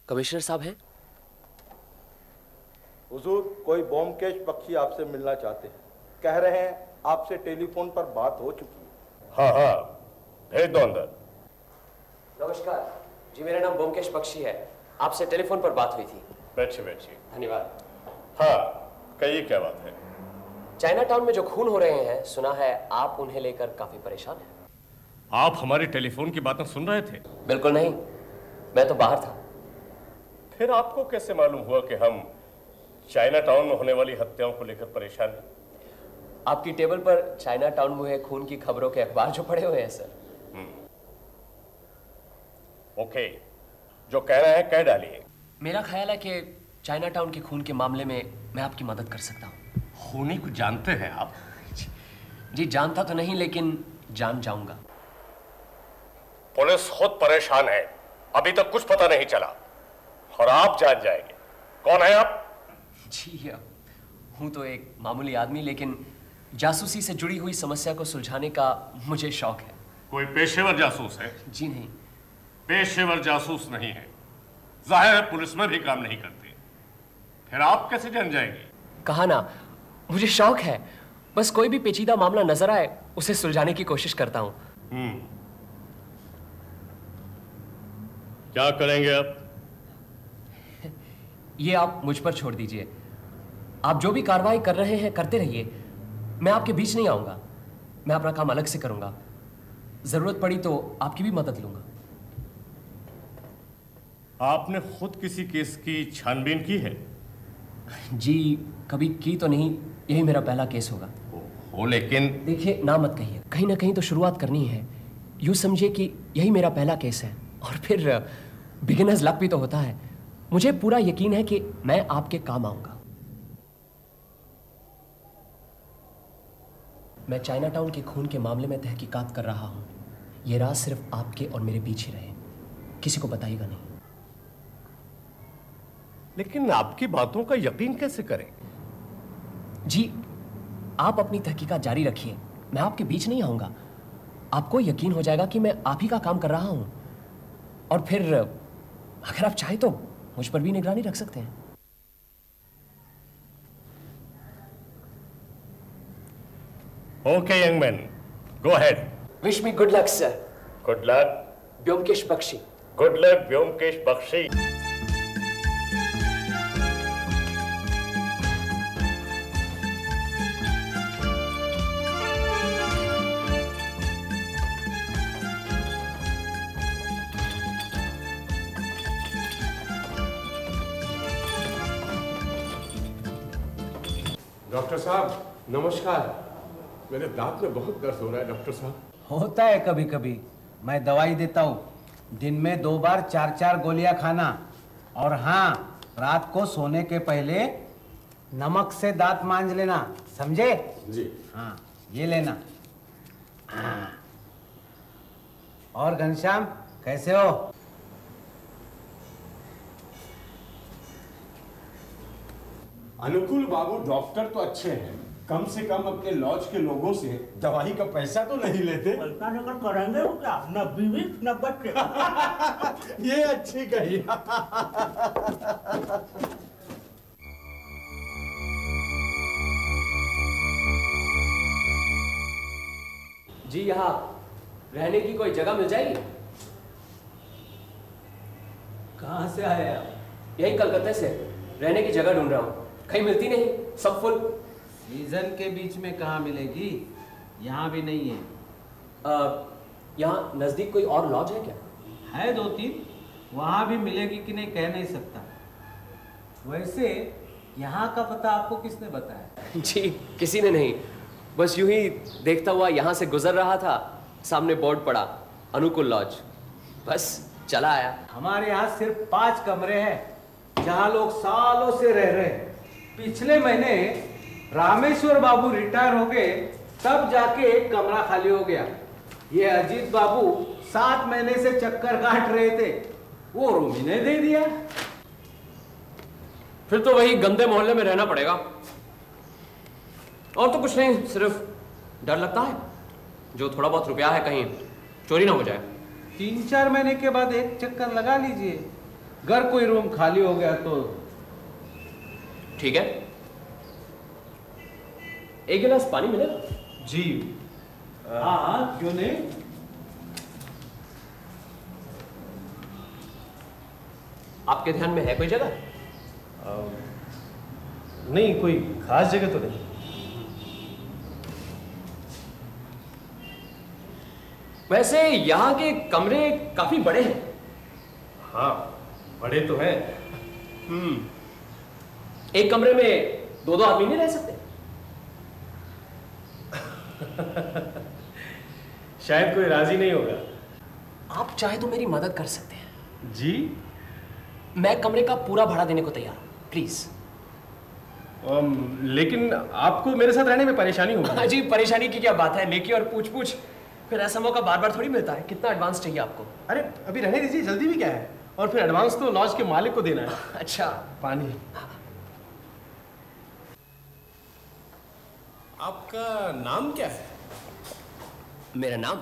Commissioner साहब हैं? हुजूर, कोई ब्योमकेश बख्शी आपसे मिलना चाहते हैं। कह रहे हैं आपसे टेलीफोन पर बात हो चुकी है। हाँ हाँ, भेज दो अंदर। नमस्कार जी, मेरा नाम ब्योमकेश बख्शी है। आपसे टेलीफोन पर बात हुई थी। बैठिए बैठिए। धन्यवाद। हाँ, कहिए क्या बात है? चाइना टाउन में जो खून हो रहे हैं, सुना है आप उन्हें लेकर काफी परेशान हैं। आप हमारी टेलीफोन की बातें सुन रहे थे? बिल्कुल नहीं, मैं तो बाहर था। फिर आपको कैसे मालूम हुआ कि हम चाइना टाउन में होने वाली हत्याओं को लेकर परेशान हैं? आपकी टेबल पर चाइना टाउन में हुए खून की खबरों के अखबार जो पड़े हुए हैं सर। ओके, जो कह रहे हैं कह डालिए। मेरा ख्याल है कि चाइना टाउन के खून के मामले में मैं आपकी मदद कर सकता हूँ। खूनी को जानते हैं आप? जी जानता तो नहीं, लेकिन जान जाऊंगा। पुलिस खुद परेशान है, अभी तक कुछ पता नहीं चला और आप जान जाएंगे। कौन है आप? जी हूँ तो एक मामूली आदमी, लेकिन जासूसी से जुड़ी हुई समस्या को सुलझाने का मुझे शौक है। कोई पेशेवर जासूस है? जी नहीं। पेशेवर जासूस नहीं है, जाहिर है पुलिस में भी काम नहीं करते। फिर आप कैसे जान जाएंगे? कहा ना, मुझे शौक है। बस कोई भी पेचीदा मामला नजर आए उसे सुलझाने की कोशिश करता हूँ। क्या करेंगे आप? ये आप मुझ पर छोड़ दीजिए। आप जो भी कार्रवाई कर रहे हैं करते रहिए, मैं आपके बीच नहीं आऊंगा। मैं अपना काम अलग से करूंगा। जरूरत पड़ी तो आपकी भी मदद लूंगा। आपने खुद किसी केस की छानबीन की है? जी कभी की तो नहीं, यही मेरा पहला केस होगा। हो लेकिन देखिए, ना मत कहिए, कहीं ना कहीं तो शुरुआत करनी है। यूं समझिए कि यही मेरा पहला केस है, और फिर बिगिनर्स लक भी तो होता है। मुझे पूरा यकीन है कि मैं आपके काम आऊंगा। मैं चाइना टाउन के खून के मामले में तहकीकात कर रहा हूं। यह राज सिर्फ आपके और मेरे बीच ही रहे, किसी को बताइएगा नहीं। लेकिन आपकी बातों का यकीन कैसे करें? जी आप अपनी तहकीकात जारी रखिए, मैं आपके बीच नहीं आऊंगा। आपको यकीन हो जाएगा कि मैं आप ही का काम कर रहा हूं, और फिर अगर आप चाहे तो मुझ पर भी निगरानी रख सकते हैं। Okay young man, go ahead. Wish me good luck sir. Good luck Byomkesh Bakshi. Good luck Byomkesh Bakshi. Doctor साहब नमस्कार। मेरे दांत में बहुत दर्द हो रहा है डॉक्टर साहब। होता है कभी कभी, मैं दवाई देता हूँ। दिन में 2 बार 4-4 गोलियां खाना, और हाँ, रात को सोने के पहले नमक से दांत मांज लेना, समझे? जी हाँ, ये लेना। हाँ। और घनश्याम कैसे हो? अनुकूल बाबू डॉक्टर तो अच्छे हैं, कम से कम अपने लॉज के लोगों से दवाई का पैसा तो नहीं लेते। पैसा लेकर करेंगे वो क्या? न बीवी न बच्चे। ये अच्छी कही। जी यहाँ रहने की कोई जगह मिल जाएगी? कहाँ से आए आप? यही कलकत्ते से। रहने की जगह ढूंढ रहा हूँ, कहीं मिलती नहीं, सब फुल। सीजन के बीच में कहाँ मिलेगी? यहाँ भी नहीं है। यहाँ नजदीक कोई और लॉज है क्या? है 2-3, वहाँ भी मिलेगी कि नहीं कह नहीं सकता। वैसे यहाँ का पता आपको किसने बताया? जी किसी ने नहीं, बस यूं ही देखता हुआ यहाँ से गुजर रहा था, सामने बोर्ड पड़ा अनुकूल लॉज, बस चला आया। हमारे यहाँ सिर्फ 5 कमरे हैं जहाँ लोग सालों से रह रहे हैं। पिछले महीने रामेश्वर बाबू रिटायर हो गए, तब जाके एक कमरा खाली हो गया। ये अजीत बाबू 7 महीने से चक्कर काट रहे थे, वो रूम ही ने दे दिया। फिर तो वही गंदे मोहल्ले में रहना पड़ेगा। और तो कुछ नहीं, सिर्फ डर लगता है जो थोड़ा बहुत रुपया है कहीं चोरी ना हो जाए। 3-4 महीने के बाद एक चक्कर लगा लीजिए, अगर कोई रूम खाली हो गया तो। ठीक है, एक गिलास पानी मिलेगा? जी हाँ, क्यों नहीं। आपके ध्यान में है कोई जगह? नहीं, कोई खास जगह तो नहीं। वैसे यहाँ के कमरे काफी बड़े हैं। हाँ, बड़े तो हैं। एक कमरे में दो दो आदमी नहीं रह सकते? शायद कोई राजी नहीं होगा। आप चाहे तो मेरी मदद कर सकते हैं। जी? मैं कमरे का पूरा भाड़ा देने को तैयार हूं, प्लीज। लेकिन आपको मेरे साथ रहने में परेशानी होगी। जी, परेशानी की क्या बात है, नेकी और पूछ पूछ। फिर ऐसा मौका बार बार थोड़ी मिलता है। कितना एडवांस चाहिए आपको? अरे अभी रहने दीजिए, जल्दी भी क्या है। और फिर एडवांस तो लॉज के मालिक को देना है। अच्छा, पानी। आपका नाम क्या है? मेरा नाम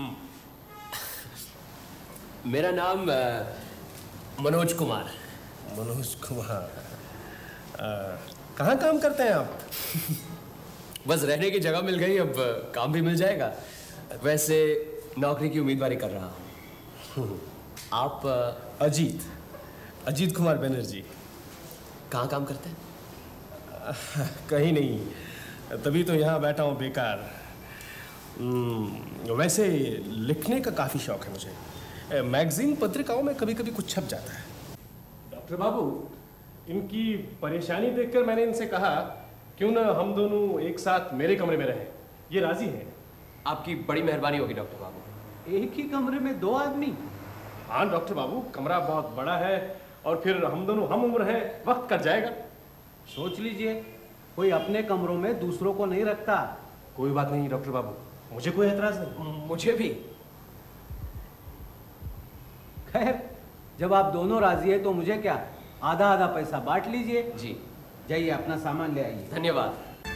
मेरा नाम मनोज कुमार। मनोज कुमार। कहाँ काम करते हैं आप? बस रहने की जगह मिल गई, अब काम भी मिल जाएगा। वैसे नौकरी की उम्मीदवारी कर रहा हूँ। आप? अजीत कुमार बनर्जी। कहाँ काम करते हैं? कहीं नहीं, तभी तो यहाँ बैठा हूँ बेकार। वैसे लिखने का काफ़ी शौक है मुझे। मैगजीन पत्रिकाओं में कभी कभी कुछ छप जाता है। डॉक्टर बाबू, इनकी परेशानी देखकर मैंने इनसे कहा क्यों ना हम दोनों एक साथ मेरे कमरे में रहें। ये राजी हैं। आपकी बड़ी मेहरबानी होगी डॉक्टर बाबू। एक ही कमरे में दो आदमी? हाँ डॉक्टर बाबू, कमरा बहुत बड़ा है और फिर हम दोनों हम उम्र हैं, वक्त कट जाएगा। सोच लीजिए, कोई अपने कमरों में दूसरों को नहीं रखता। कोई बात नहीं डॉक्टर बाबू, मुझे कोई एतराज नहीं। मुझे भी। खैर, जब आप दोनों राजी है तो मुझे क्या, आधा आधा पैसा बांट लीजिए। जी। जाइए अपना सामान ले आइए। धन्यवाद।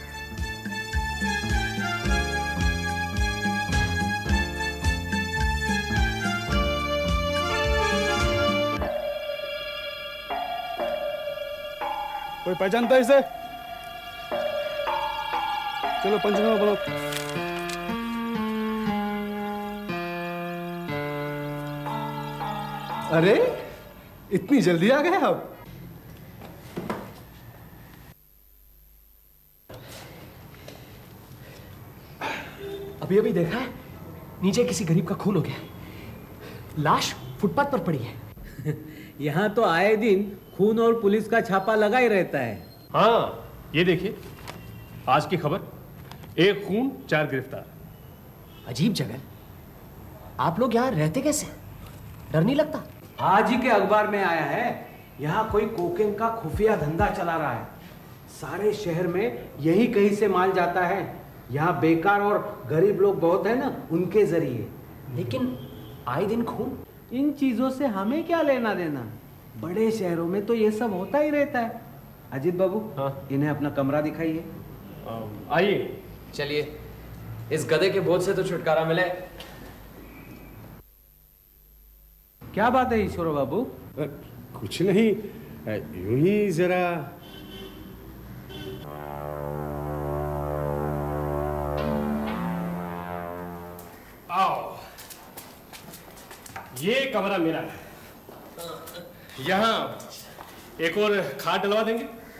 कोई पहचानता है इसे? चलो पंचनामा बनाओ। अरे इतनी जल्दी आ गए आप? अभी अभी देखा है, नीचे किसी गरीब का खून हो गया, लाश फुटपाथ पर पड़ी है। यहाँ तो आए दिन खून और पुलिस का छापा लगा ही रहता है। हाँ, ये देखिए आज की खबर, 1 खून 4 गिरफ्तार। अजीब जगह। आप लोग यहाँ रहते कैसे? डर नहीं लगता? आज ही के अखबार में आया है, यहाँ कोई कोकेन का खुफिया धंधा चला रहा है। सारे शहर में यही कहीं से माल जाता है। यहाँ बेकार और गरीब लोग बहुत है ना, उनके जरिए। लेकिन आए दिन खून। इन चीजों से हमें क्या लेना देना, बड़े शहरों में तो ये सब होता ही रहता है। अजीत बाबू, हाँ? इन्हें अपना कमरा दिखाइए। आइए। चलिए, इस गधे के बोझ से तो छुटकारा मिले। क्या बात है ईश्वर बाबू? कुछ नहीं, यूं ही जरा। आओ, ये कमरा मेरा है। यहाँ एक और खाट डलवा देंगे।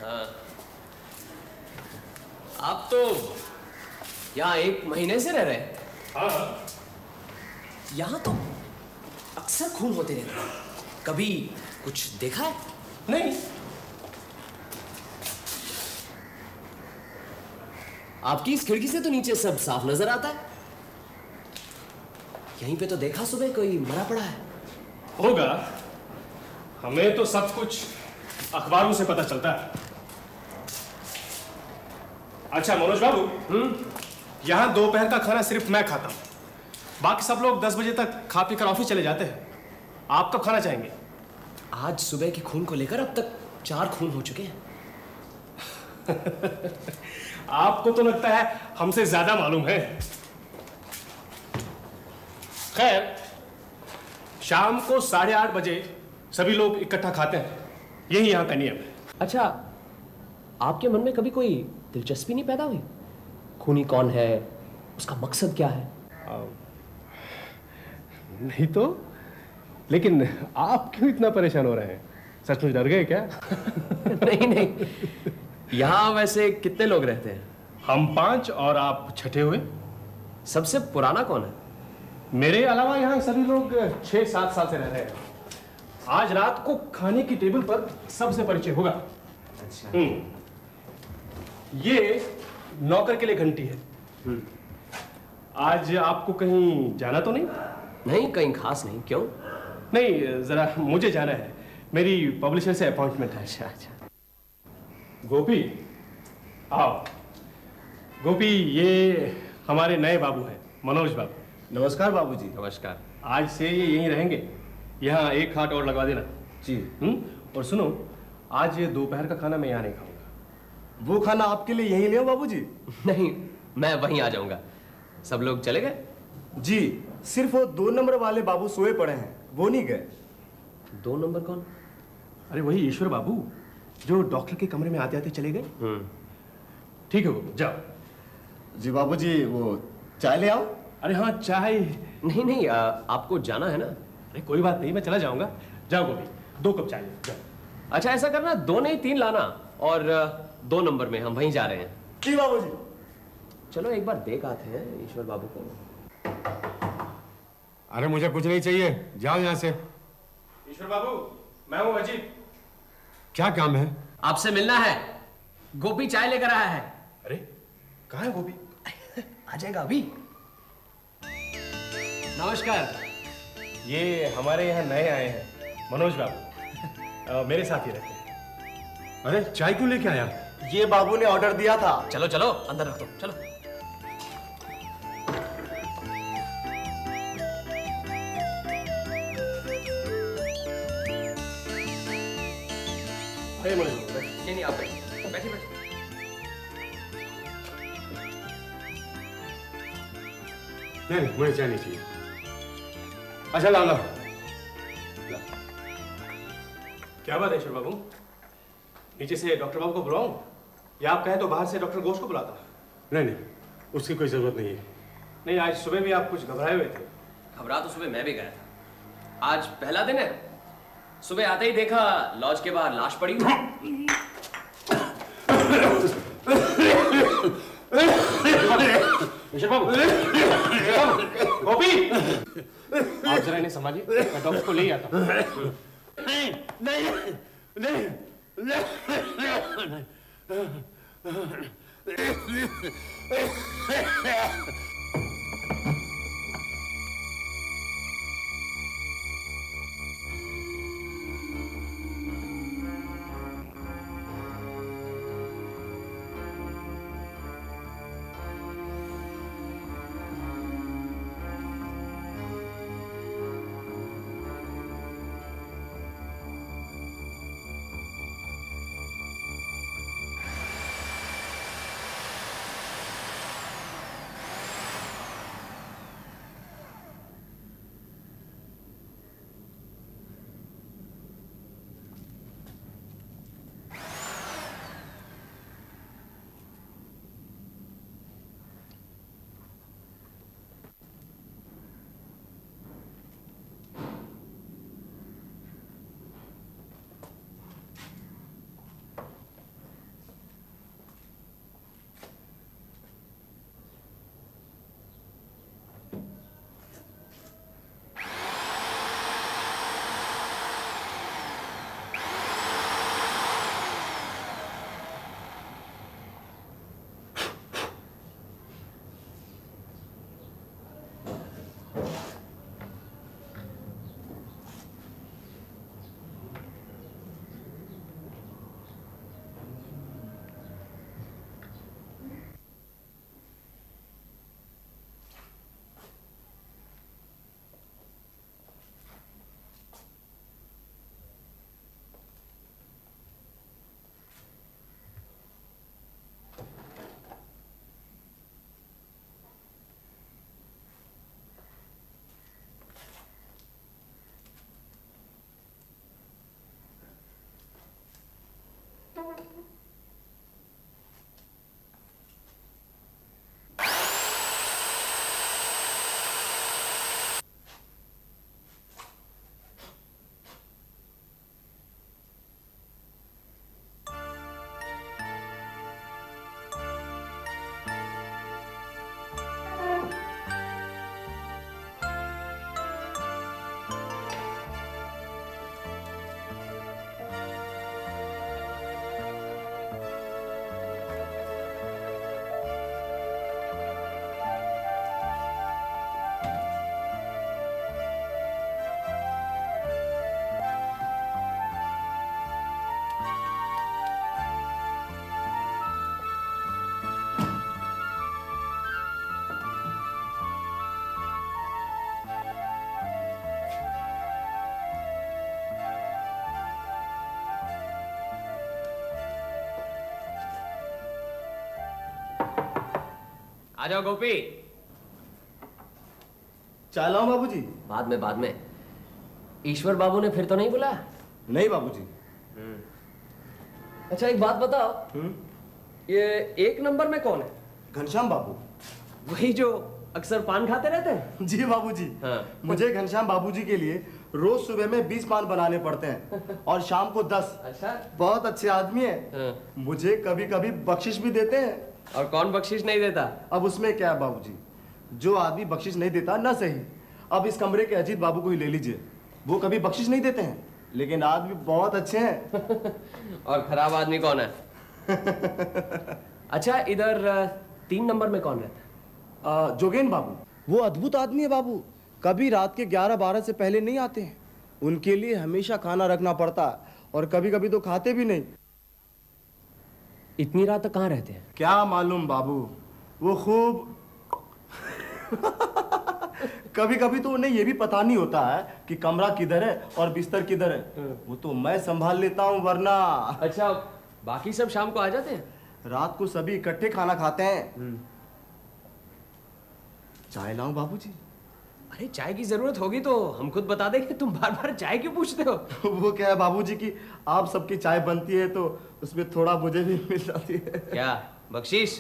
आप तो यहाँ 1 महीने से रह रहे हैं। हाँ। यहाँ तो अक्सर खून होते रहते हैं, कभी कुछ देखा है? नहीं। आपकी इस खिड़की से तो नीचे सब साफ नजर आता है। यहीं पे तो देखा सुबह कोई मरा पड़ा है। होगा, हमें तो सब कुछ अखबारों से पता चलता है। अच्छा मनोज बाबू, यहाँ दोपहर का खाना सिर्फ मैं खाता हूँ, बाकी सब लोग 10 बजे तक खा पी कर ऑफिस चले जाते हैं। आप कब खाना चाहेंगे? आज सुबह के खून को लेकर अब तक 4 खून हो चुके हैं। आपको तो लगता है हमसे ज्यादा मालूम है। खैर, शाम को 8:30 बजे सभी लोग इकट्ठा खाते हैं, यही यहाँ का नियम है। अच्छा, आपके मन में कभी कोई दिलचस्पी नहीं पैदा हुई? खूनी कौन है, उसका मकसद क्या है? नहीं तो, लेकिन आप क्यों इतना परेशान हो रहे हैं? सचमुच डर गए क्या? नहीं नहीं, यहाँ वैसे कितने लोग रहते हैं? हम 5 और आप छठे हुए। सबसे पुराना कौन है? मेरे अलावा यहाँ सभी लोग 6-7 साल से रह रहे हैं। आज रात को खाने की टेबल पर सबसे परिचय होगा। अच्छा। ये नौकर के लिए घंटी है। आज आपको कहीं जाना तो नहीं? नहीं, कहीं खास नहीं। क्यों? नहीं, जरा मुझे जाना है, मेरी पब्लिशर से अपॉइंटमेंट है। अच्छा अच्छा। गोपी, आओ। गोपी, ये हमारे नए बाबू हैं, मनोज बाबू। नमस्कार बाबूजी। नमस्कार। आज से ये यहीं रहेंगे, यहाँ एक खाट और लगवा देना। जी। और सुनो, आज ये दोपहर का खाना मैं यहाँ नहीं खाऊंगा। वो खाना आपके लिए यहीं ले आओ बाबूजी? नहीं, मैं वहीं आ जाऊंगा। सब लोग चले गए? जी, सिर्फ वो 2 नंबर वाले बाबू सोए पड़े हैं, वो नहीं गए। 2 नंबर कौन? अरे वही ईश्वर बाबू, जो डॉक्टर के कमरे में आते आते चले गए। ठीक है बाबू, जाओ। जी बाबूजी, वो चाय ले आओ। अरे हाँ, चाय। नहीं नहीं, आपको जाना है ना? अरे कोई बात नहीं, मैं चला जाऊंगा। जाओ गोपी, 2 कप चाय जाओ। अच्छा, ऐसा करना, 2 नहीं 3 लाना, और 2 नंबर में हम वहीं जा रहे हैं। जी बाबूजी। चलो एक बार देख आते हैं ईश्वर बाबू को। अरे मुझे कुछ नहीं चाहिए, जाओ यहाँ से। ईश्वर बाबू, मैं हूँ अजीत। क्या काम है? आपसे मिलना है। गोपी चाय लेकर आया है। अरे कहाँ है गोपी? आ जाएगा अभी। नमस्कार। ये हमारे यहाँ नए आए हैं, मनोज बाबू। मेरे साथ ही रहते हैं। अरे चाय क्यों लेके आया? ये बाबू ने ऑर्डर दिया था। चलो चलो, अंदर रख दो, चलो। अरे मनोज बाबू, बैठ। नहीं नहीं, आप बैठिए बैठिए बैठिए। नहीं, मुझे चाय नहीं चाहिए। अच्छा ला लो। क्या बात है ईश्वर बाबू, नीचे से डॉक्टर बाबू को बुलाऊं, या आप कहें तो बाहर से डॉक्टर घोष को बुलाता? नहीं नहीं, उसकी कोई जरूरत नहीं है। नहीं, आज सुबह भी आप कुछ घबराए हुए थे। घबरा तो सुबह मैं भी गया था। आज पहला दिन है। सुबह आते ही देखा लॉज के बाहर लाश पड़ी हुई। ईश्वर बाबू, गोपी, आप जरा इन्हें संभालिए, मैं डॉक्टर को ले ही आता हूँ। नहीं नहीं नहीं आ जाओ गोपी। चाय लाऊं बाबूजी? बाद में। ईश्वर बाबू ने फिर तो नहीं बुलाया? नहीं बाबूजी। अच्छा एक बात बताओ, ये 1 नंबर में कौन है? घनश्याम बाबू। वही जो अक्सर पान खाते रहते हैं? जी बाबूजी। हाँ। मुझे घनश्याम बाबूजी के लिए रोज सुबह में 20 पान बनाने पड़ते हैं और शाम को 10। अच्छा। बहुत अच्छे आदमी है। हाँ। मुझे कभी कभी बख्शिश भी देते हैं। और कौन बख्शिश नहीं देता? अब उसमें क्या है बाबूजी, जो आदमी बख्शिश नहीं देता ना सही। अब इस कमरे के अजीत बाबू को ही ले लीजिए, वो कभी बख्शिश नहीं देते हैं, लेकिन आदमी बहुत अच्छे हैं। और खराब आदमी कौन है? अच्छा इधर 3 नंबर में कौन रहता है? जोगेन बाबू। वो अद्भुत आदमी है बाबू, कभी रात के 11-12 से पहले नहीं आते हैं। उनके लिए हमेशा खाना रखना पड़ता है और कभी कभी तो खाते भी नहीं। इतनी रात तक कहाँ रहते हैं? क्या मालूम बाबू, वो खूब कभी कभी तो उन्हें ये भी पता नहीं होता है कि कमरा किधर है और बिस्तर किधर है। वो तो मैं संभाल लेता हूँ वरना। अच्छा बाकी सब शाम को आ जाते हैं? रात को सभी इकट्ठे खाना खाते हैं। चाय लाऊं बाबूजी? अरे चाय की जरूरत होगी तो हम खुद बता देंगे, तुम बार बार चाय क्यों पूछते हो? वो क्या है बाबूजी की आप सबकी चाय बनती है तो उसमें थोड़ा मुझे भी मिल जाती है। क्या बख्शीश?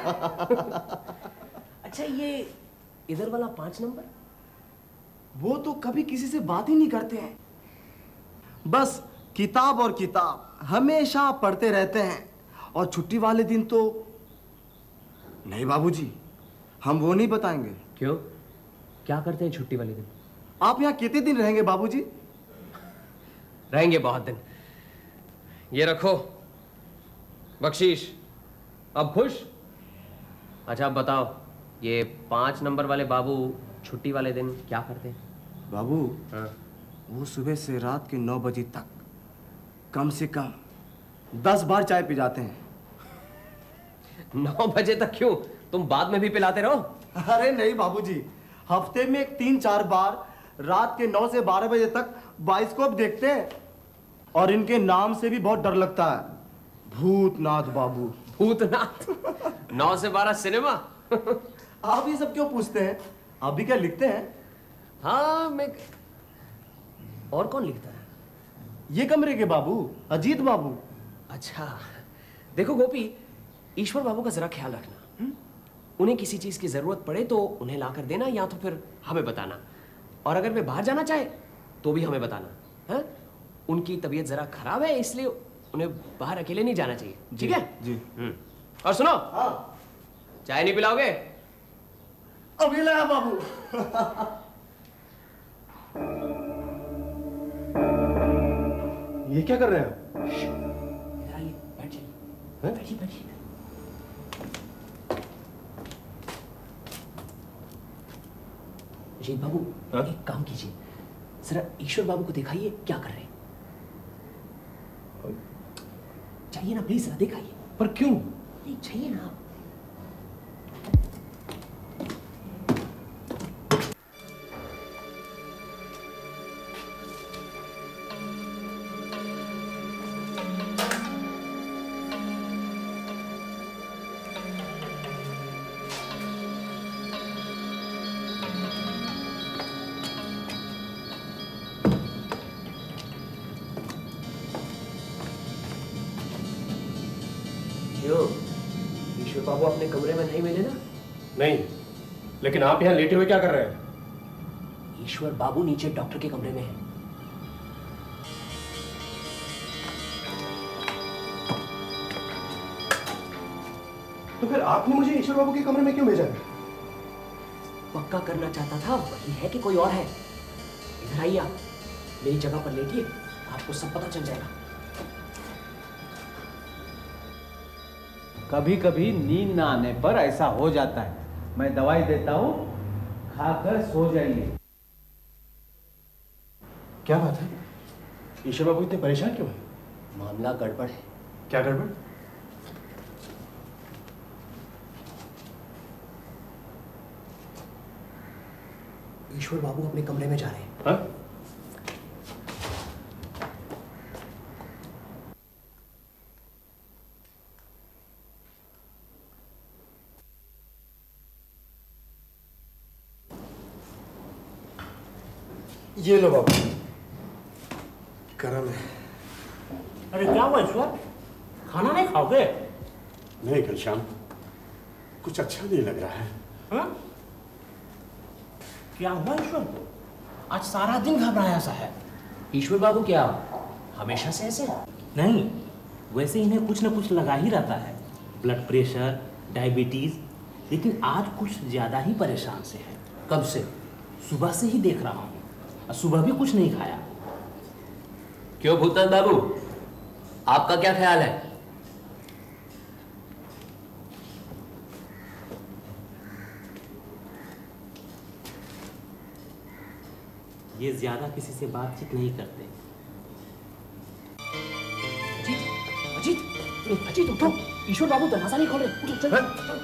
अच्छा ये इधर वाला 5 नंबर? वो तो कभी किसी से बात ही नहीं करते हैं, बस किताब और किताब हमेशा पढ़ते रहते हैं। और छुट्टी वाले दिन तो नहीं बाबूजी, हम वो नहीं बताएंगे। क्यों, क्या करते हैं छुट्टी वाले दिन? आप यहाँ कितने दिन रहेंगे बाबूजी? रहेंगे बहुत दिन। ये रखो बख्शीश। अब खुश? अच्छा अब बताओ, ये 5 नंबर वाले बाबू छुट्टी वाले दिन क्या करते हैं? बाबू हाँ। वो सुबह से रात के 9 बजे तक कम से कम 10 बार चाय पी जाते हैं। 9 बजे तक क्यों, तुम बाद में भी पिलाते रहो। अरे नहीं बाबूजी, हफ्ते में 3-4 बार रात के 9 से 12 बजे तक बाइस्कोप देखते हैं। और इनके नाम से भी बहुत डर लगता है, भूतनाथ बाबू। भूतनाथ? 9 से 12 सिनेमा? आप ये सब क्यों पूछते हैं, आप भी क्या लिखते हैं? हाँ मैं। और कौन लिखता है? ये कमरे के बाबू अजीत बाबू। अच्छा देखो गोपी, ईश्वर बाबू का जरा ख्याल रखना। उन्हें किसी चीज की जरूरत पड़े तो उन्हें लाकर देना, या तो फिर हमें बताना। और अगर वे बाहर जाना चाहे तो भी हमें बताना। हाँ? उनकी तबीयत जरा खराब है, इसलिए उन्हें बाहर अकेले नहीं जाना चाहिए। ठीक है जी। और सुनो, हाँ चाय नहीं पिलाओगे? अभी लाया बाबू। ये क्या कर रहे हैं आप? इधर आइए, बैठिए। बैठिए बैठिए। अजीत बाबू एक काम कीजिए, जरा ईश्वर बाबू को दिखाइए क्या कर रहे हैं। चाहिए ना प्लीज, जरा दिखाइए। पर क्यों? नहीं चाहिए ना। ईश्वर बाबू अपने कमरे में नहीं मिले ना? नहीं, लेकिन आप यहाँ लेटे हुए क्या कर रहे हैं? ईश्वर बाबू नीचे डॉक्टर के कमरे में है। तो फिर आपने मुझे ईश्वर बाबू के कमरे में क्यों भेजा है? पक्का करना चाहता था वही है कि कोई और है। इधर आइए, आप मेरी जगह पर लेटिए, आपको सब पता चल जाएगा। कभी कभी नींद ना आने पर ऐसा हो जाता है। मैं दवाई देता हूँ, खाकर सो जाइए। क्या बात है? ईश्वर बाबू इतने परेशान क्यों हैं? मामला गड़बड़ है। क्या गड़बड़? ईश्वर बाबू अपने कमरे में जा रहे हैं। हाँ? ये लो बाबू, गरम है। अरे क्या हुआ ईश्वर, खाना नहीं खाओगे? नहीं घनश्याम, कुछ अच्छा नहीं लग रहा है। हाँ? क्या हुआ ईश्वर को? आज सारा दिन घबराया सा है। ईश्वर बाबू क्या हमेशा से ऐसे? नहीं, वैसे इन्हें कुछ न कुछ लगा ही रहता है, ब्लड प्रेशर, डायबिटीज, लेकिन आज कुछ ज्यादा ही परेशान से है। कब से? सुबह से ही देख रहा हूँ, सुबह भी कुछ नहीं खाया। क्यों भूतनाथ बाबू, आपका क्या ख्याल है? ये ज्यादा किसी से बातचीत नहीं करते। अजीत, अजीत, अजीत उठो, ईश्वर बाबू दरवाजा नहीं खोल रहे। उठो, चल, चल।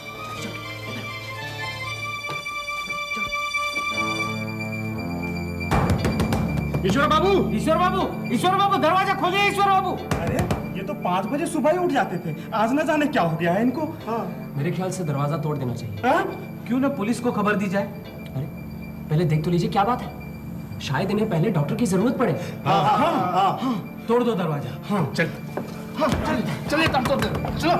ईश्वर बाबू, ईश्वर बाबू, ईश्वर बाबू, दरवाजा खोलिए ईश्वर बाबू। अरे ये तो 5 बजे सुबह ही उठ जाते थे, आज न जाने क्या हो गया है इनको। हाँ। मेरे ख्याल से दरवाजा तोड़ देना चाहिए। हाँ? क्यों ना पुलिस को खबर दी जाए? अरे पहले देख तो लीजिए क्या बात है, शायद इन्हें पहले डॉक्टर की जरूरत पड़े। हाँ, हाँ, हाँ, हाँ। तोड़ दो दरवाजा। हाँ, चल। हाँ, चलिए तोड़ दो, चलो।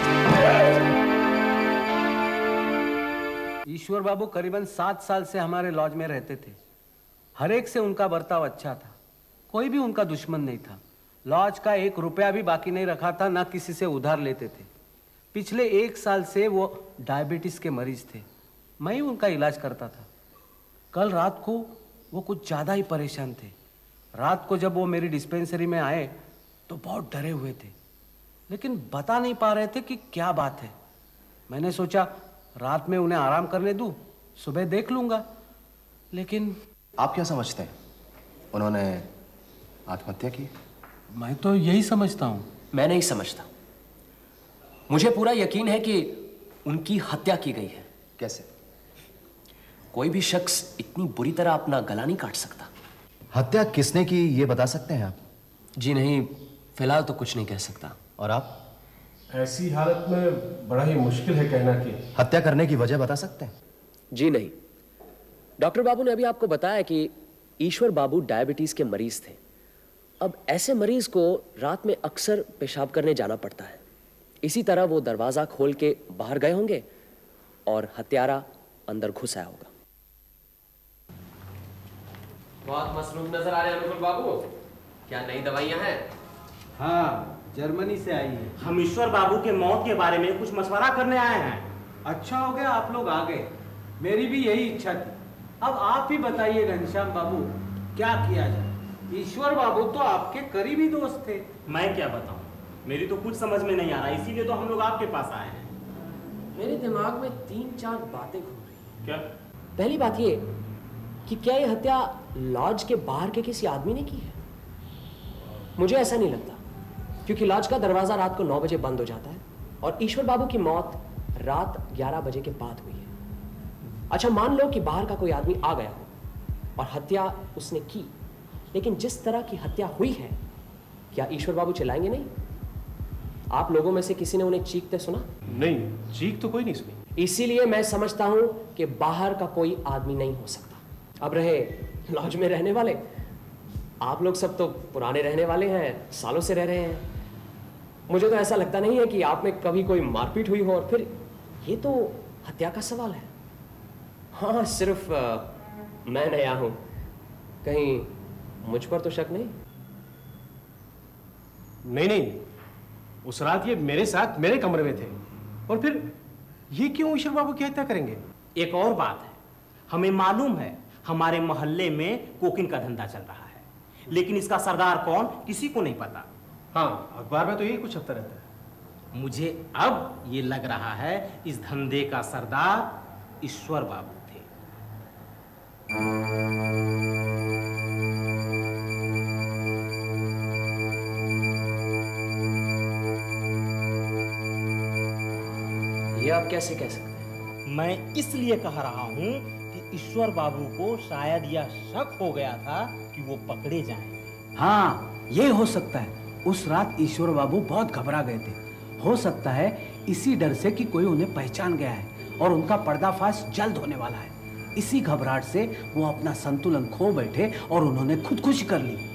ईश्वर बाबू करीबन 7 साल से हमारे लॉज में रहते थे। हर एक से उनका बर्ताव अच्छा था, कोई भी उनका दुश्मन नहीं था। लॉज का 1 रुपया भी बाकी नहीं रखा था, ना किसी से उधार लेते थे। पिछले 1 साल से वो डायबिटीज के मरीज थे, मैं ही उनका इलाज करता था। कल रात को वो कुछ ज़्यादा ही परेशान थे। रात को जब वो मेरी डिस्पेंसरी में आए तो बहुत डरे हुए थे, लेकिन बता नहीं पा रहे थे कि क्या बात है। मैंने सोचा रात में उन्हें आराम करने दूं, सुबह देख लूंगा। लेकिन आप क्या समझते हैं, उन्होंने आत्महत्या की? मैं तो यही समझता हूँ। मैं नहीं समझता, मुझे पूरा यकीन है कि उनकी हत्या की गई है। कैसे? कोई भी शख्स इतनी बुरी तरह अपना गला नहीं काट सकता। हत्या किसने की ये बता सकते हैं आप? जी नहीं, फिलहाल तो कुछ नहीं कह सकता। और आप? ऐसी हालत में बड़ा ही मुश्किल है कहना कि हत्या करने की वजह बता सकते हैं? जी नहीं, डॉक्टर बाबू ने अभी आपको बताया कि ईश्वर बाबू डायबिटीज के मरीज थे। अब ऐसे मरीज को रात में अक्सर पेशाब करने जाना पड़ता है, इसी तरह वो दरवाजा खोल के बाहर गए होंगे और हत्यारा अंदर घुस आया होगा। बहुत मसरूफ नजर आ रहे हैं अनुकुल बाबू, क्या नई दवाइयां हैं? हाँ, जर्मनी से आई है। हम ईश्वर बाबू के मौत के बारे में कुछ मशवरा करने आए हैं। अच्छा हो गया आप लोग आ गए, मेरी भी यही इच्छा थी। अब आप ही बताइए घनश्याम बाबू, क्या किया जाए? ईश्वर बाबू तो आपके करीबी दोस्त थे। मैं क्या बताऊं, मेरी तो कुछ समझ में नहीं आ रहा, इसीलिए तो हम लोग आपके पास आए हैं। मेरे दिमाग में 3-4 बातें घूम रही हैं। क्या? पहली बात ये कि क्या ये हत्या लॉज के बाहर के किसी आदमी ने की है? मुझे ऐसा नहीं लगता, क्योंकि लॉज का दरवाजा रात को 9 बजे बंद हो जाता है और ईश्वर बाबू की मौत रात 11 बजे के बाद हुई है। अच्छा, मान लो कि बाहर का कोई आदमी आ गया हो और हत्या उसने की, लेकिन जिस तरह की हत्या हुई है, क्या ईश्वर बाबू चिल्लाएंगे नहीं? आप लोगों में से किसी ने उन्हें चीखते सुना? नहीं, चीख तो कोई नहीं सुनी। इसीलिए मैं समझता हूं कि बाहर का कोई आदमी नहीं हो सकता। अब रहे लॉज में रहने वाले, आप लोग सब तो पुराने रहने वाले हैं, सालों से रह रहे हैं। मुझे तो ऐसा लगता नहीं है कि आप में कभी कोई मारपीट हुई हो, और फिर ये तो हत्या का सवाल है। हाँ, सिर्फ मैं नया हूं, कहीं मुझ पर तो शक नहीं? नहीं, उस रात ये मेरे साथ मेरे कमरे में थे, और फिर ये क्यों ईश्वर बाबू की हत्या करेंगे? एक और बात है, हमें मालूम है हमारे मोहल्ले में कोकीन का धंधा चल रहा है, लेकिन इसका सरदार कौन किसी को नहीं पता। हाँ, अखबार में तो यही कुछ छपता रहता है। मुझे अब ये लग रहा है इस धंधे का सरदार ईश्वर बाबू थे। ये आप कैसे कह सकते हैं? मैं इसलिए कह रहा हूं कि ईश्वर बाबू को शायद यह शक हो गया था कि वो पकड़े जाएं। हाँ, ये हो सकता है। उस रात ईश्वर बाबू बहुत घबरा गए थे। हो सकता है इसी डर से कि कोई उन्हें पहचान गया है और उनका पर्दाफाश जल्द होने वाला है। इसी घबराहट से वो अपना संतुलन खो बैठे और उन्होंने खुदकुशी कर ली।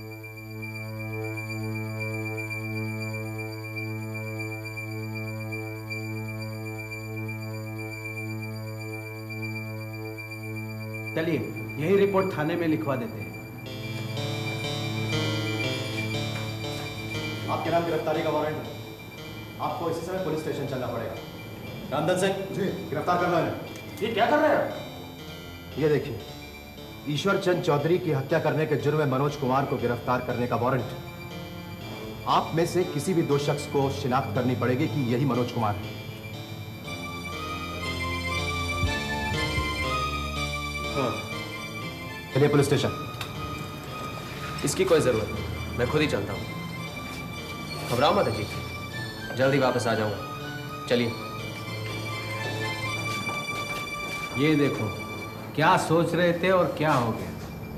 चलिए यही रिपोर्ट थाने में लिखवा देते हैं। आपके नाम गिरफ्तारी का वारंट है। आपको इसी समय पुलिस स्टेशन चलना पड़ेगा। रामधन सिंह जी, गिरफ्तार कर लो इन्हें। ये क्या कर रहे हैं? ये देखिए, ईश्वर चंद चौधरी की हत्या करने के जुर्म में मनोज कुमार को गिरफ्तार करने का वारंट है। आप में से किसी भी दो शख्स को शिनाख्त करनी पड़ेगी कि यही मनोज कुमार है। चलिए पुलिस स्टेशन। इसकी कोई जरूरत नहीं, मैं खुद ही चलता हूँ। घबराओ मत अजीत, जल्दी वापस आ जाऊंगा। चलिए। ये देखो क्या सोच रहे थे और क्या हो गया।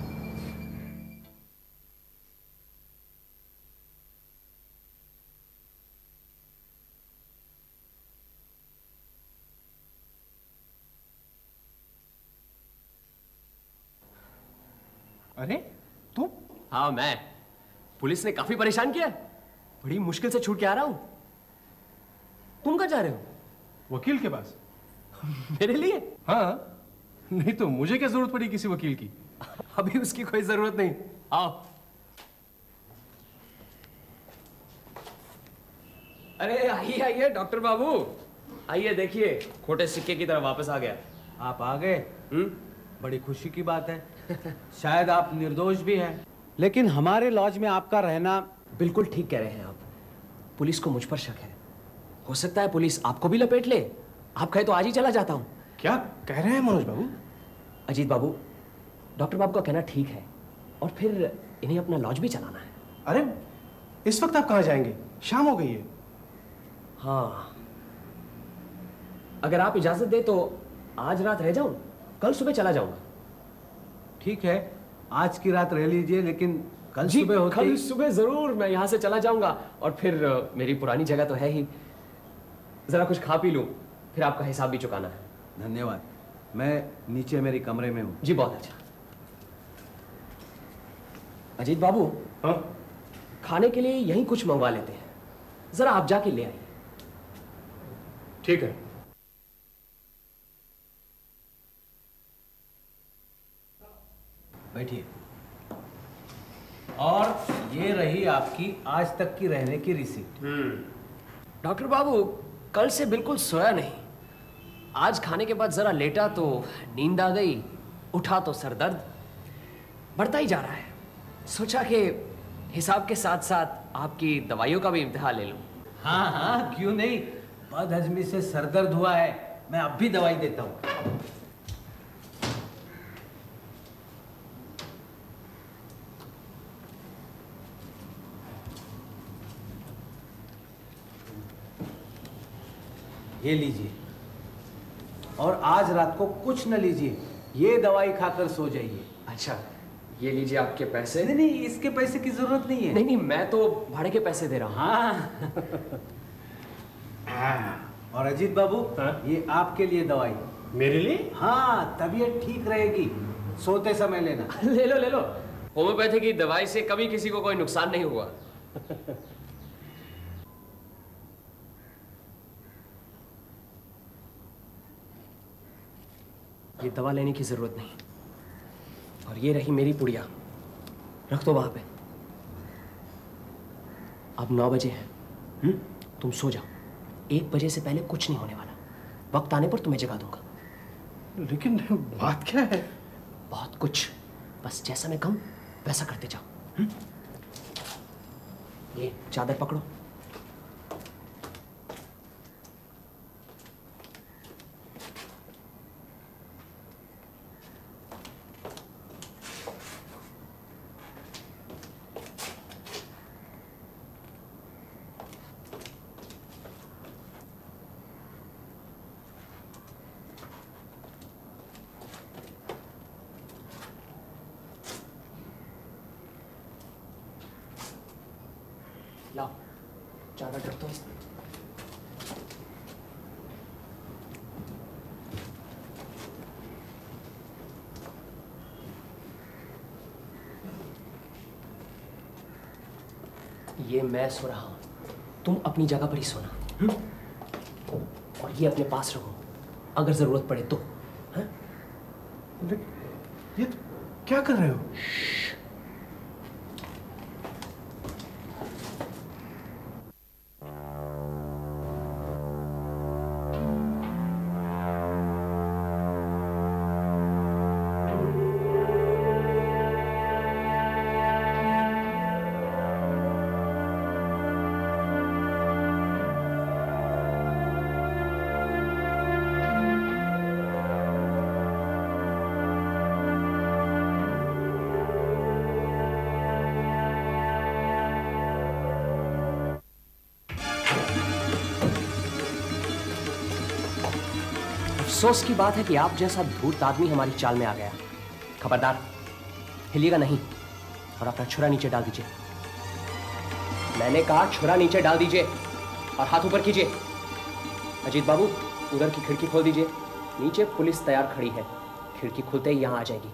अरे तू? हाँ मैं। पुलिस ने काफी परेशान किया, बड़ी मुश्किल से छूट के आ रहा हूं। तुम कहाँ जा रहे हो? वकील के पास। मेरे लिए? हाँ, नहीं तो मुझे क्या जरूरत पड़ी किसी वकील की? अभी उसकी कोई जरूरत नहीं। आओ। अरे आइए आइए डॉक्टर बाबू, आइए देखिए, खोटे सिक्के की तरह वापस आ गया। आप आ गए? बड़ी खुशी की बात है। शायद आप निर्दोष भी हैं, लेकिन हमारे लॉज में आपका रहना। बिल्कुल ठीक कह रहे हैं आप। पुलिस को मुझ पर शक है। हो सकता है पुलिस आपको भी लपेट ले। आप कहे तो आज ही चला जाता हूं। क्या कह रहे हैं मनोज बाबू? अजीत बाबू, डॉक्टर बाबू का कहना ठीक है, और फिर इन्हें अपना लॉज भी चलाना है। अरे इस वक्त आप कहाँ जाएंगे? शाम हो गई है। हाँ, अगर आप इजाजत दे तो आज रात रह जाऊं, कल सुबह चला जाऊंगा। ठीक है, आज की रात रह लीजिए, लेकिन कल जी, सुबह होते कल ही सुबह जरूर मैं यहां से चला जाऊंगा। और फिर मेरी पुरानी जगह तो है ही, जरा कुछ खा पी लूं, फिर आपका हिसाब भी चुकाना है। धन्यवाद। मैं नीचे मेरे कमरे में हूं। जी बहुत अच्छा। अजीत बाबू, हाँ? खाने के लिए यहीं कुछ मंगवा लेते हैं, जरा आप जाके ले आइए। ठीक है। बैठिए। और ये रही आपकी आज तक की रहने की रिसीप्ट। डॉक्टर बाबू, कल से बिल्कुल सोया नहीं। आज खाने के बाद जरा लेटा तो नींद आ गई, उठा तो सर दर्द बढ़ता ही जा रहा है। सोचा कि हिसाब के साथ साथ आपकी दवाइयों का भी इम्तिहान ले लूं। हाँ हाँ, क्यों नहीं। बदहजमी से सर दर्द हुआ है, मैं अब भी दवाई देता हूं। ये लीजिए, और आज रात को कुछ न लीजिए, ये दवाई खाकर सो जाइए। अच्छा, ये लीजिए आपके पैसे। नहीं नहीं, इसके पैसे की जरूरत नहीं है। नहीं नहीं, मैं तो भाड़े के पैसे दे रहा हूँ। हाँ। और अजीत बाबू, हाँ? ये आपके लिए दवाई। मेरे लिए? हाँ, तबीयत ठीक रहेगी, सोते समय लेना। ले लो ले लो, होम्योपैथी की दवाई से कभी किसी को कोई नुकसान नहीं हुआ। ये दवा लेने की जरूरत नहीं। और ये रही मेरी पुड़िया, रख दो वहां पे। अब 9 बजे हैं। तुम सो जाओ, 1 बजे से पहले कुछ नहीं होने वाला। वक्त आने पर तुम्हें जगा दूंगा। लेकिन बात क्या है? बहुत कुछ, बस जैसा मैं कहूं वैसा करते जाओ। ये चादर पकड़ो। लाओ, चादर ढक दो। ये मैं सो रहा हूँ, तुम अपनी जगह पर ही सोना। और ये अपने पास रखो, अगर जरूरत पड़े तो। ये क्या कर रहे हो? अफसोस की बात है कि आप जैसा धूर्त आदमी हमारी चाल में आ गया। खबरदार, हिलिएगा नहीं और अपना छुरा नीचे डाल दीजिए। मैंने कहा छुरा नीचे डाल दीजिए और हाथ ऊपर कीजिए। अजीत बाबू, उधर की खिड़की खोल दीजिए। नीचे पुलिस तैयार खड़ी है, खिड़की खुलते ही यहां आ जाएगी।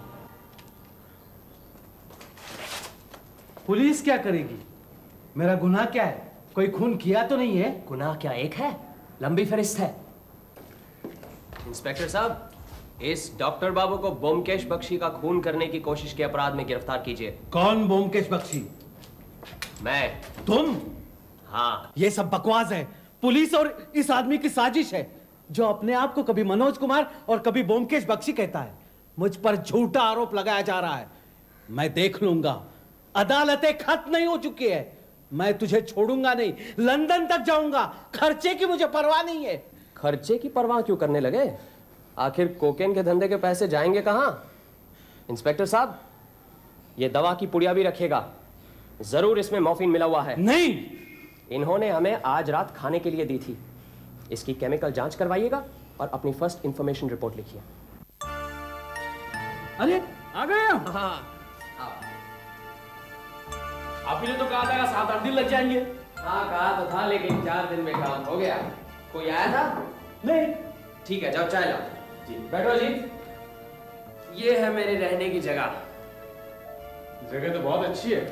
पुलिस क्या करेगी? मेरा गुनाह क्या है? कोई खून किया तो नहीं है? गुनाह क्या एक है, लंबी फहरिस्त है। इंस्पेक्टर साहब, इस डॉक्टर बाबू को बोमकेश बख्शी का खून करने की कोशिश के अपराध में गिरफ्तार कीजिए। कौन बोमकेश बख्शी? मैं। तुम? हाँ। ये सब बकवास है। पुलिस और इस आदमी की साजिश है, जो अपने आप को कभी मनोज कुमार और कभी बोमकेश बख्शी कहता है। मुझ पर झूठा आरोप लगाया जा रहा है। मैं देख लूंगा। अदालतें खत्म नहीं हो चुकी है। मैं तुझे छोड़ूंगा नहीं, लंदन तक जाऊंगा। खर्चे की मुझे परवाह नहीं है। खर्चे की परवाह क्यों करने लगे? आखिर कोकेन के धंधे के पैसे जाएंगे कहां? इंस्पेक्टर साहब, ये दवा की पुड़िया भी रखिएगा, जरूर इसमें मॉर्फिन मिला हुआ है। नहीं, इन्होंने हमें आज रात खाने के लिए दी थी। इसकी केमिकल जांच करवाइएगा और अपनी फर्स्ट इंफॉर्मेशन रिपोर्ट लिखिए। अरे आ गए हम। हाँ, आप ही ने तो कहा था 7-8 दिन लग जाएंगे। हाँ कहा तो था, लेकिन 4 दिन में काम हो गया। कोई आया था? नहीं। ठीक है, जाओ चाय लाओ। जी बैठो जी। ये है मेरे रहने की जगह। जगह तो बहुत अच्छी है।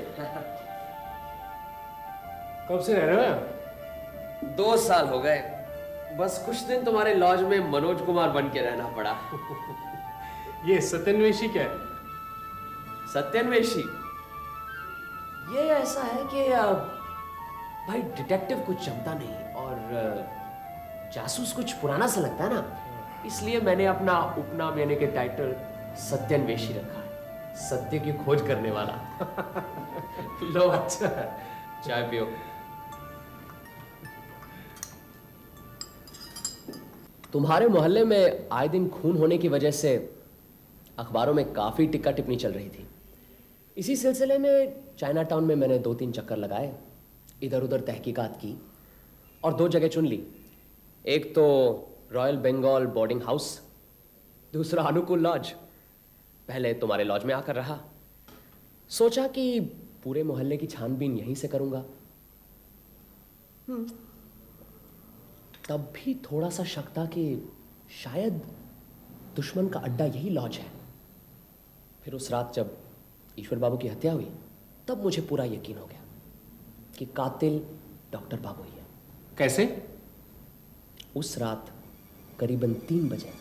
कब से रह रहे हो? 2 साल हो गए। बस कुछ दिन तुम्हारे लॉज में मनोज कुमार बन के रहना पड़ा। ये सत्यन्वेशी क्या है? सत्यन्वेशी ये ऐसा है कि भाई डिटेक्टिव कुछ जमता नहीं और जासूस कुछ पुराना सा लगता है ना, इसलिए मैंने अपना उपनाम यानी कि टाइटल सत्यन्वेशी रखा है, सत्य की खोज करने वाला। लो अच्छा चाय पियो। तुम्हारे मोहल्ले में आए दिन खून होने की वजह से अखबारों में काफी टिक्का टिप्पणी चल रही थी। इसी सिलसिले में चाइना टाउन में मैंने 2-3 चक्कर लगाए, इधर उधर तहकीकात की और 2 जगह चुन ली। एक तो रॉयल बंगाल बोर्डिंग हाउस, दूसरा अनुकूल लॉज। पहले तुम्हारे लॉज में आकर रहा, सोचा कि पूरे मोहल्ले की छानबीन यहीं से करूंगा। तब भी थोड़ा सा शक था कि शायद दुश्मन का अड्डा यही लॉज है। फिर उस रात जब ईश्वर बाबू की हत्या हुई, तब मुझे पूरा यकीन हो गया कि कातिल डॉक्टर बाबू ही है। कैसे? उस रात करीबन 3 बजे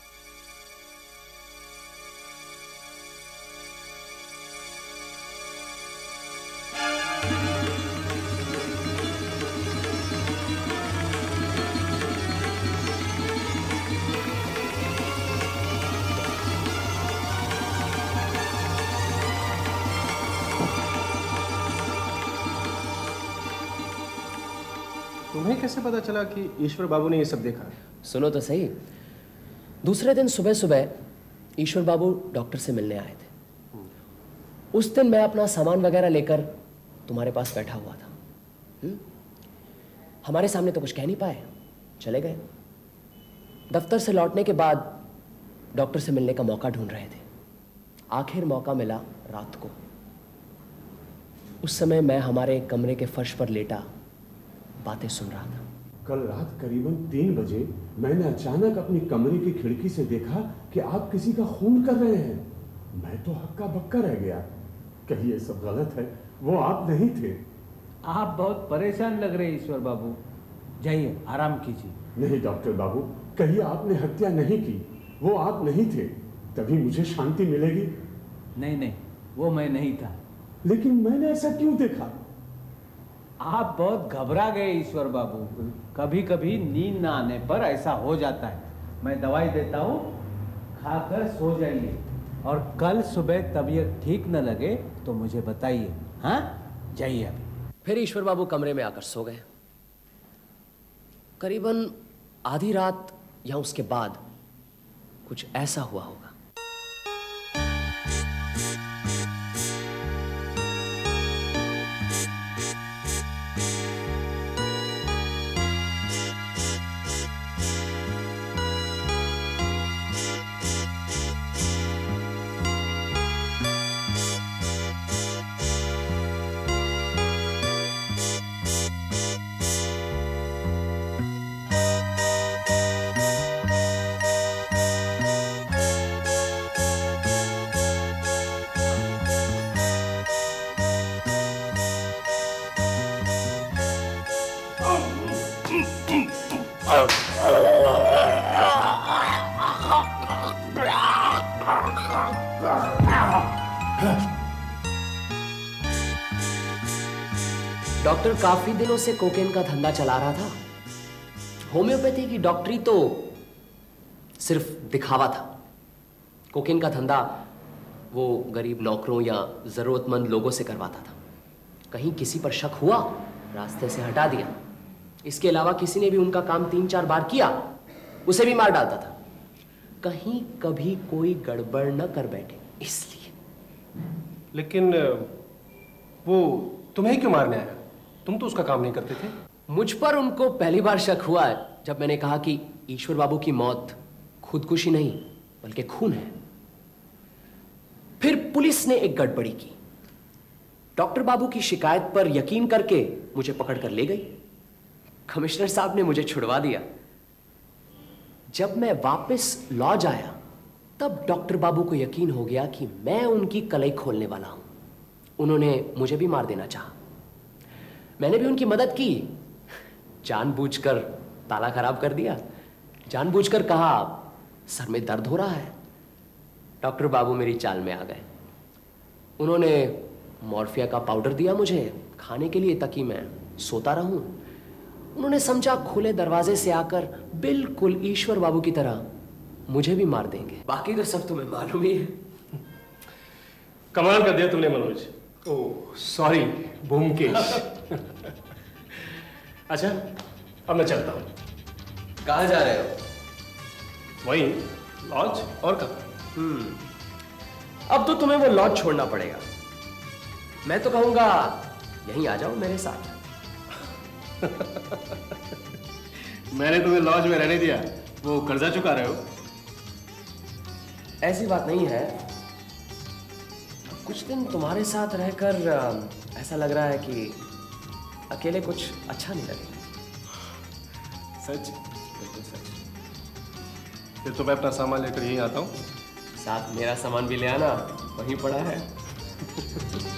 तुम्हें कैसे पता चला कि ईश्वर बाबू ने ये सब देखा? सुनो तो सही। दूसरे दिन सुबह सुबह ईश्वर बाबू डॉक्टर से मिलने आए थे। उस दिन मैं अपना सामान वगैरह लेकर तुम्हारे पास बैठा हुआ था। हमारे सामने तो कुछ कह नहीं पाए, चले गए। दफ्तर से लौटने के बाद डॉक्टर से मिलने का मौका ढूंढ रहे थे। आखिर मौका मिला रात को। उस समय मैं हमारे कमरे के फर्श पर लेटा बातें सुन रहा था। कल रात करीबन 3 बजे मैंने अचानक अपनी कमरे की खिड़की से देखा कि आप किसी का खून कर रहे हैं। मैं तो हक्का बक्का रह गया। कहीं ये सब गलत है? वो आप नहीं थे? आप बहुत परेशान लग रहे हैं ईश्वर बाबू, जाइए आराम कीजिए। नहीं डॉक्टर बाबू, कहिए आपने हत्या नहीं की, वो आप नहीं थे, तभी मुझे शांति मिलेगी। नहीं नहीं, वो मैं नहीं था। लेकिन मैंने ऐसा क्यों देखा? आप बहुत घबरा गए ईश्वर बाबू, कभी कभी नींद ना आने पर ऐसा हो जाता है। मैं दवाई देता हूँ, खाकर सो जाइए, और कल सुबह तबीयत ठीक न लगे तो मुझे बताइए। हाँ, जाइए अभी। फिर ईश्वर बाबू कमरे में आकर सो गए। करीबन आधी रात या उसके बाद कुछ ऐसा हुआ होगा। डॉक्टर काफी दिनों से कोकेन का धंधा चला रहा था। होम्योपैथी की डॉक्टरी तो सिर्फ दिखावा था। कोकेन का धंधा वो गरीब नौकरों या जरूरतमंद लोगों से करवाता था। कहीं किसी पर शक हुआ, रास्ते से हटा दिया। इसके अलावा किसी ने भी उनका काम 3-4 बार किया, उसे भी मार डालता था। कहीं कभी कोई गड़बड़ न कर बैठे, इसलिए। लेकिन वो तुम्हें क्यों मारने आया? तुम तो उसका काम नहीं करते थे। मुझ पर उनको पहली बार शक हुआ है जब मैंने कहा कि ईश्वर बाबू की मौत खुदकुशी नहीं बल्कि खून है। फिर पुलिस ने एक गड़बड़ी की। डॉक्टर बाबू की शिकायत पर यकीन करके मुझे पकड़कर ले गई। कमिश्नर साहब ने मुझे छुड़वा दिया। जब मैं वापस लॉज आया तब डॉक्टर बाबू को यकीन हो गया कि मैं उनकी कलई खोलने वाला हूं। उन्होंने मुझे भी मार देना चाहा। मैंने भी उनकी मदद की, जानबूझकर ताला खराब कर दिया, जानबूझकर कहा सर में दर्द हो रहा है। डॉक्टर बाबू मेरी चाल में आ गए। उन्होंने मॉर्फिया का पाउडर दिया मुझे खाने के लिए ताकि मैं सोता रहूं। उन्होंने समझा खुले दरवाजे से आकर बिल्कुल ईश्वर बाबू की तरह मुझे भी मार देंगे। बाकी तो सब तुम्हें मालूम ही है। कमाल कर दिया तुमने मनोज। Oh sorry Byomkesh. अच्छा अब मैं चलता हूँ। कहाँ जा रहे हो? वहीं लॉज, और कहाँ? अब तो तुम्हें वो लॉज छोड़ना पड़ेगा। मैं तो कहूंगा यहीं आ जाओ मेरे साथ। मैंने तुम्हें लॉज में रहने दिया, वो कर्जा चुका रहे हो? ऐसी बात नहीं है। कुछ दिन तुम्हारे साथ रहकर ऐसा लग रहा है कि अकेले कुछ अच्छा नहीं लगेगा। सच? बिल्कुल सच। फिर तो मैं अपना सामान लेकर यहीं आता हूँ। साथ मेरा सामान भी ले आना, वहीं पड़ा है।